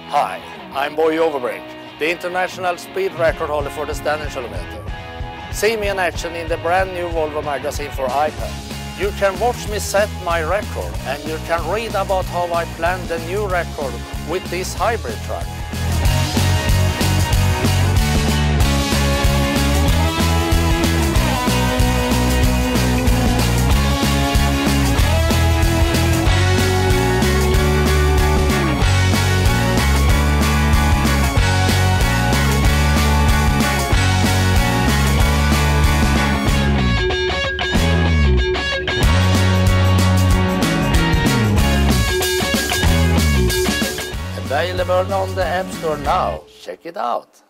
Hi, I'm Boije Ovebrink, the international speed record holder for the standing kilometer. See me in action in the brand new Volvo magazine for iPad. You can watch me set my record and you can read about how I planned the new record with this hybrid truck. Available on the App Store now. Check it out.